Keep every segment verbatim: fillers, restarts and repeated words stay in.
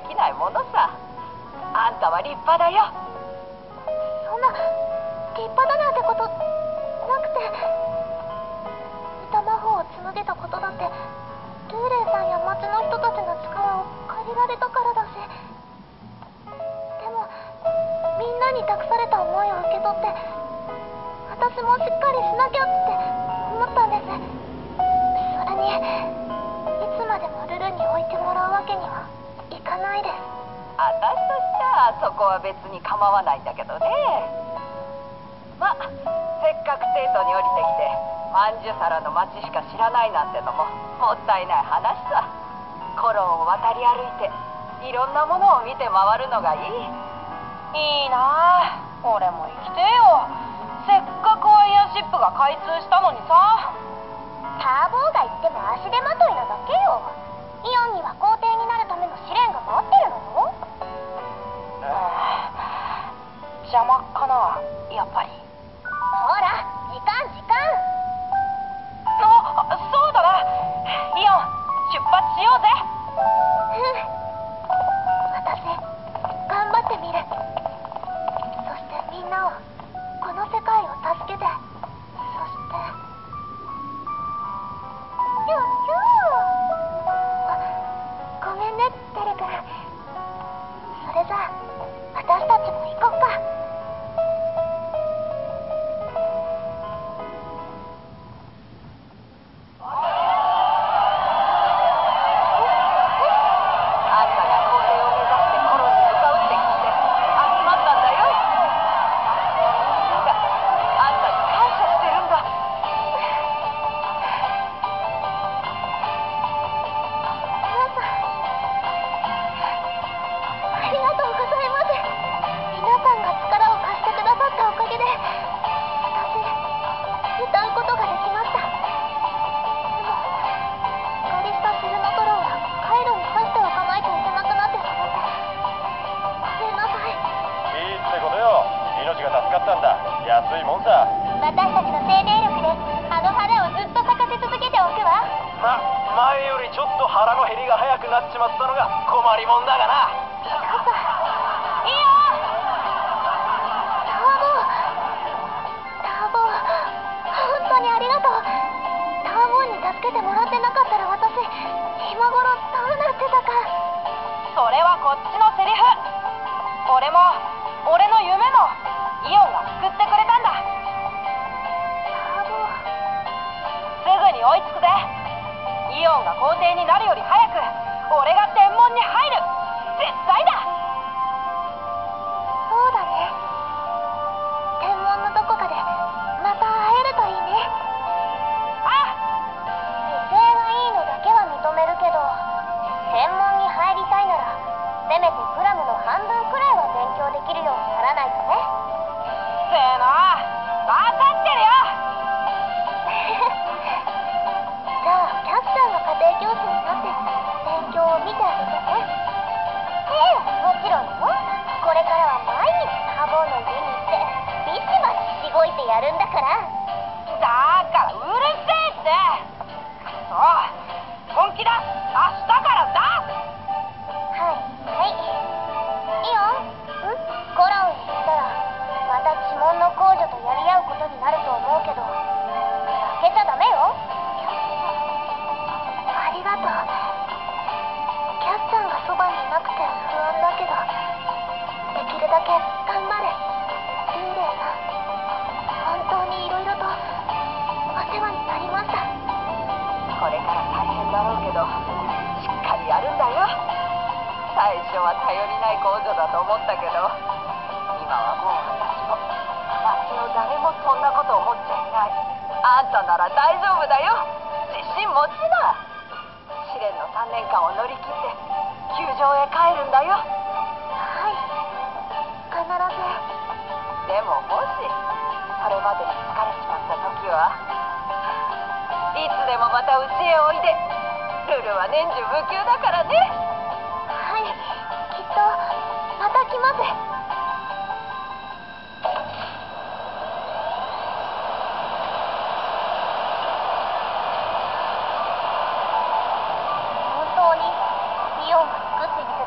きないものさ。あんたは立派だよ。 そんな立派だなんてことなくて、歌魔法を紡げたことだってルーレイさんや町の人たちの力を借りられたからだし、でもみんなに託された思いを受け取って私もしっかりしなきゃって思ったんです。それにいつまでもルルに置いてもらうわけにはいかないです。 私としちゃそこは別に構わないんだけどね。まあせっかく帝都に降りてきてマンジュサラの町しか知らないなんてのももったいない話さ。コロンを渡り歩いていろんなものを見て回るのがいい。 いいなあ、俺も生きてえよ。せっかくワイヤーシップが開通したのにさ。 ターボーが言っても足手まといなだけよ。イオンには皇帝になるための試練が待ってるのよ。 うん、邪魔かな、やっぱり。 ほら時間時間。 あ、そうだな。イオン出発しようぜ。 うん、私頑張ってみる。そしてみんなをこの世界を助けて、そしてヒューヒュー。あ、ごめんねテル君。それじゃあ私たちも行こっか。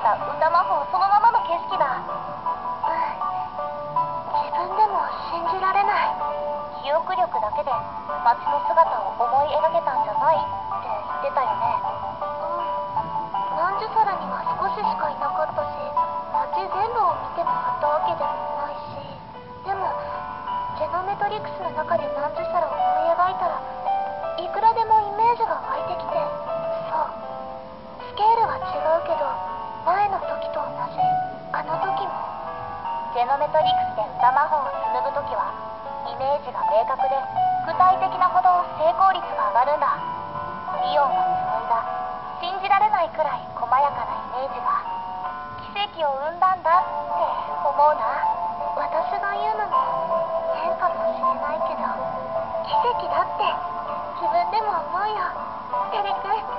ら歌魔法そのままの景色だ。うん、自分でも信じられない。記憶力だけで街の姿を思い描けたんじゃないって言ってたよね。うん、マンジュサラには少ししかいなかったし、街全部を見て回ったわけでもないし、でもジェノメトリクスの中でマンジュサラを思い描いたらいくらでもイメージが湧いてきて、そう、スケールは違うけど前の時と同じ。あの時もジェノメトリクスで歌魔法を紡ぐ時はイメージが明確で具体的なほど成功率が上がるんだ。リオンが紡いだ信じられないくらい細やかなイメージが奇跡を生んだんだって思うな。私が言うのも変かもしれないけど、奇跡だって自分でも思うよ、テレ君。